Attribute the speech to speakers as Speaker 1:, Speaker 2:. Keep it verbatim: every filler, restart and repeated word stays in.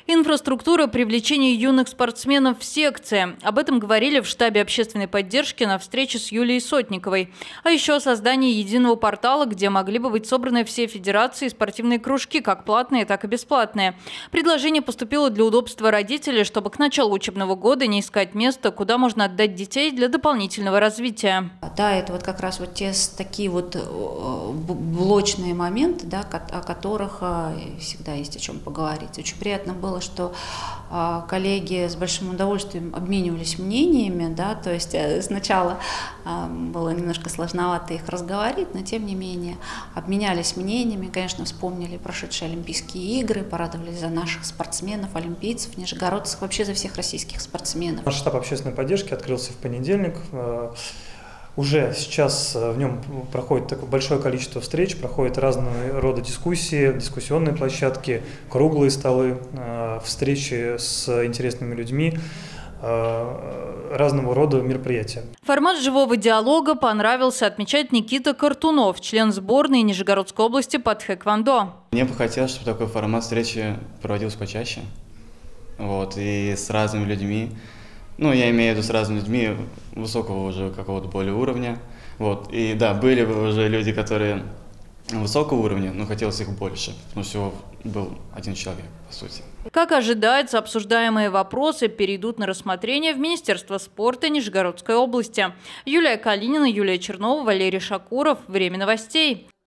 Speaker 1: Инфраструктура привлечения юных спортсменов в секции. Об этом говорили в штабе общественной поддержки на встрече с Юлией Сотниковой. А еще о создании единого портала, где могли бы быть собраны все федерации и спортивные кружки, как платные, так и бесплатные. Предложение поступило для удобства родителей, чтобы к началу учебного года не искать место, куда можно отдать детей для дополнительного развития.
Speaker 2: Да, это вот как раз вот те такие вот блочные моменты, да, о которых всегда есть о чем поговорить. Очень приятно было, что коллеги с большим удовольствием обменивались мнениями, да, то есть сначала было немножко сложновато их разговорить, но тем не менее обменялись мнениями, конечно, вспомнили прошедшие Олимпийские игры, порадовались за наших спортсменов, олимпийцев, нижегородцев, вообще за всех российских спортсменов.
Speaker 3: Наш штаб общественной поддержки открылся в понедельник. Уже сейчас в нем проходит такое большое количество встреч, проходят разного рода дискуссии, дискуссионные площадки, круглые столы, встречи с интересными людьми, разного рода мероприятия.
Speaker 1: Формат живого диалога понравился, отмечает Никита Картунов, член сборной Нижегородской области по тхэквондо.
Speaker 4: Мне бы хотелось, чтобы такой формат встречи проводился почаще, вот, и с разными людьми. Ну, я имею в виду с разными людьми высокого уже какого-то более уровня. Вот. И да, были бы уже люди, которые высокого уровня, но хотелось их больше. Но всего был один человек, по сути.
Speaker 1: Как ожидается, обсуждаемые вопросы перейдут на рассмотрение в Министерство спорта Нижегородской области. Юлия Калинина, Юлия Чернова, Валерий Шакуров. Время новостей.